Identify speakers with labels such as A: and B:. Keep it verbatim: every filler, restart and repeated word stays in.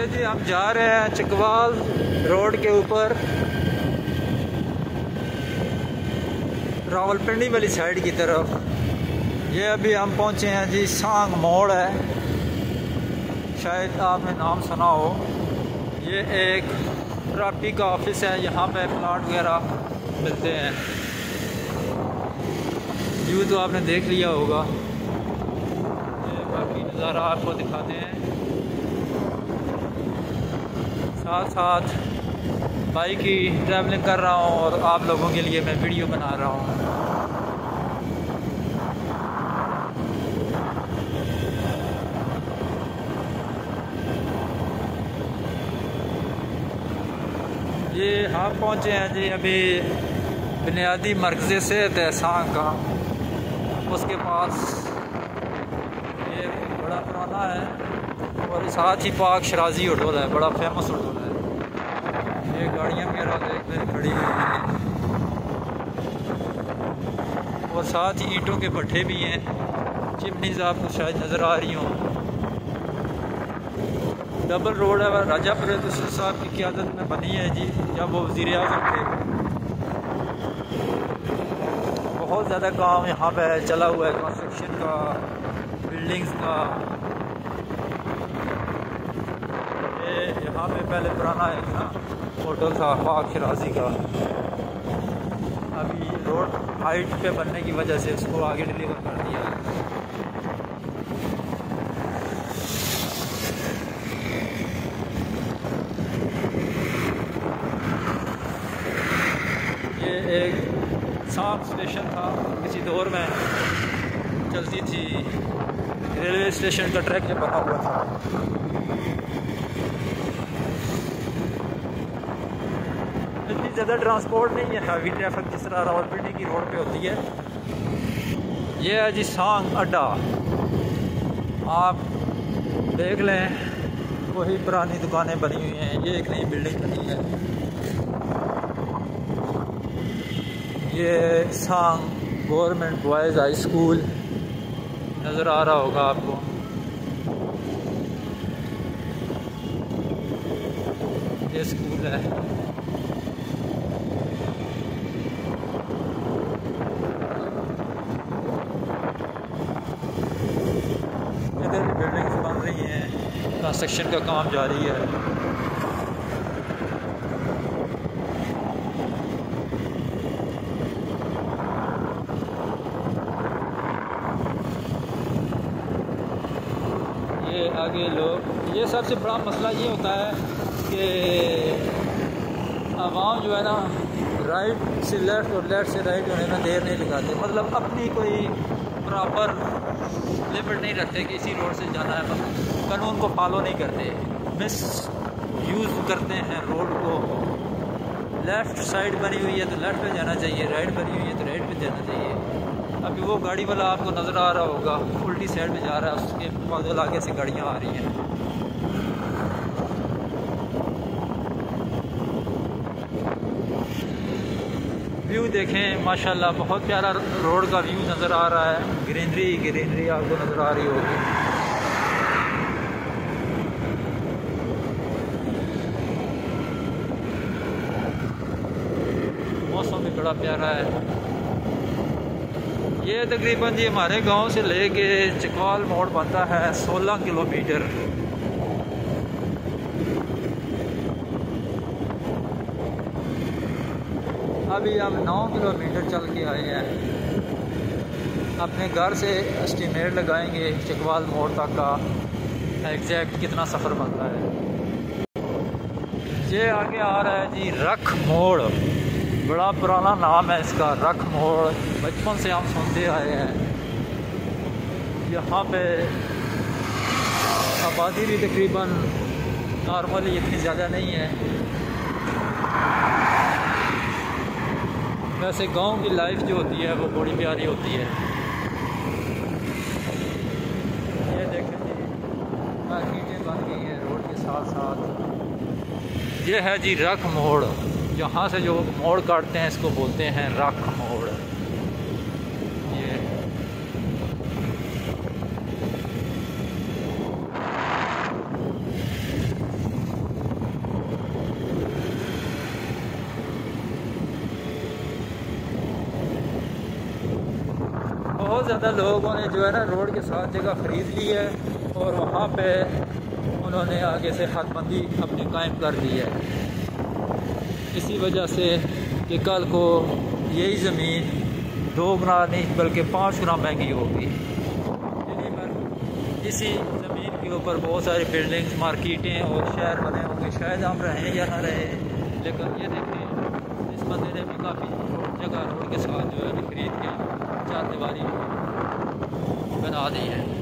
A: ये जी हम जा रहे हैं चकवाल रोड के ऊपर, रावलपिंडी वाली साइड की तरफ। ये अभी हम पहुंचे हैं जी, सांग मोड़ है, शायद आपने नाम सुना हो। ये एक प्रॉपर्टी का ऑफिस है, यहाँ पे प्लाट वगैरह मिलते हैं। व्यू तो आपने देख लिया होगा, ये बाकी नज़ारा आपको दिखाते हैं। साथ साथ बाइक की ट्रैवलिंग कर रहा हूँ और आप लोगों के लिए मैं वीडियो बना रहा हूँ। ये हम पहुँचे हैं जी अभी बुनियादी मरकज़ सेहत है सांग का, उसके पास। ये बड़ा पुराना है और साथ ही पाक शराजी होटल है, बड़ा फेमस होटल है। ये गाड़ियाँ मेरा देख खड़ी हुई हैं और साथ ही ईंटों के भट्ठे भी हैं। चिमनीज आपको शायद नज़र आ रही हों। डबल रोड है, राजा प्रताप साहब की क़यादत में बनी है जी, जब वो वज़ीर आज़म थे। बहुत ज़्यादा काम यहाँ पे चला हुआ है, कंस्ट्रक्शन का, बिल्डिंग्स का। ये यहाँ पे पहले पुराना एक ना होटल था पाक शराजी का। अभी रोड हाइट पे बनने की वजह से उसको आगे डिलीवर कर दिया है। ये एक सांग स्टेशन था, किसी दौर में चलती थी, रेलवे स्टेशन का ट्रैक जब बना हुआ था। इतनी ज़्यादा ट्रांसपोर्ट नहीं है, हैवी ट्रैफिक जिस तरह रावलपिंडी की रोड पे होती है। ये है जी सांग अड्डा, आप देख लें, वही पुरानी दुकानें बनी हुई हैं। ये एक नई बिल्डिंग बनी है। ये सांग गवर्नमेंट बॉयज़ हाई स्कूल नज़र आ रहा होगा आपको। ये स्कूल है। इधर भी बिल्डिंग्स बन रही हैं, कंस्ट्रक्शन का काम जारी है। आगे लोग, ये सबसे बड़ा मसला ये होता है कि आवाम जो है ना, राइट से लेफ़्ट और लेफ़्ट से राइट होने में देर नहीं लगाते। मतलब अपनी कोई प्रॉपर लिमिट नहीं रखते कि इसी रोड से जाना है, बस कानून को फॉलो नहीं करते, मिस यूज़ करते हैं रोड को। लेफ़्ट साइड बनी हुई है तो लेफ़्ट पे जाना चाहिए, राइट बनी हुई है तो राइट पे जाना चाहिए। अभी वो गाड़ी वाला आपको नज़र आ रहा होगा, उल्टी साइड में जा रहा है, उसके बगल आगे से गाड़ियाँ आ रही हैं। व्यू देखें, माशाल्लाह बहुत प्यारा रोड का व्यू नज़र आ रहा है। ग्रीनरी ग्रीनरी आपको नज़र आ रही होगी। मौसम भी बड़ा प्यारा है। ये तकरीबन जी हमारे गांव से लेके चकवाल मोड़ बनता है सोलह किलोमीटर। अभी हम नौ किलोमीटर चल के आए हैं। अपने घर से एस्टीमेट लगाएंगे चकवाल मोड़ तक का एग्जैक्ट कितना सफ़र बनता है। ये आगे आ रहा है जी रख मोड़, बड़ा पुराना नाम है इसका, रख मोड़। बचपन से हम सुनते आए हैं। यहाँ पे आबादी भी तकरीबन नॉर्मली इतनी ज़्यादा नहीं है। वैसे गांव की लाइफ जो होती है वो बड़ी प्यारी होती है। ये देखें जी, मार्केटें बन गई हैं रोड के साथ साथ। ये है जी रख मोड़, यहाँ से जो मोड़ काटते हैं इसको बोलते हैं रख मोड़। ये बहुत ज़्यादा लोगों ने जो है ना रोड के साथ जगह ख़रीद ली है और वहाँ पे उन्होंने आगे से हदबंदी अपनी कायम कर दी है। इसी वजह से कि कल को यही ज़मीन दो गुना नहीं बल्कि पाँच गुना महंगी होगी। इसी ज़मीन के ऊपर बहुत सारी बिल्डिंग्स, मार्केटें और शहर बने होंगे। शायद हम रहें या ना रहें, लेकिन ये देखें इस बंदे ने भी काफ़ी जगह रोड के साथ जो है खरीद के चार दीवारी बना दी है।